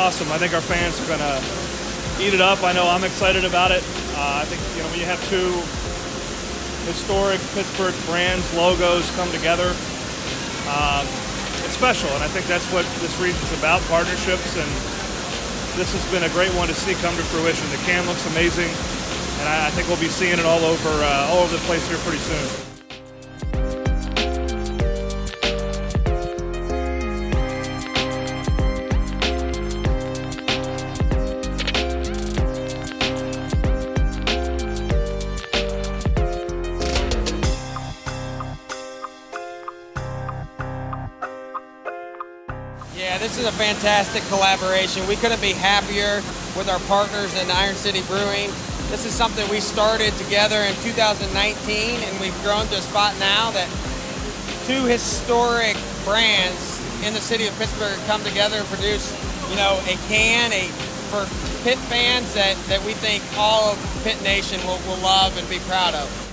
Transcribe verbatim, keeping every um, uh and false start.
awesome. I think our fans are going to eat it up. I know I'm excited about it. Uh, I think, you know, when you have two historic Pittsburgh brands, logos come together, um, it's special, and I think that's what this region's about, partnerships, and this has been a great one to see come to fruition. The can looks amazing, and I, I think we'll be seeing it all over, uh, all over the place here pretty soon. Yeah, this is a fantastic collaboration. We couldn't be happier with our partners in Iron City Brewing. This is something we started together in two thousand nineteen, and we've grown to a spot now that two historic brands in the city of Pittsburgh come together and produce, you know, a can a for Pitt fans that, that we think all of Pitt Nation will, will love and be proud of.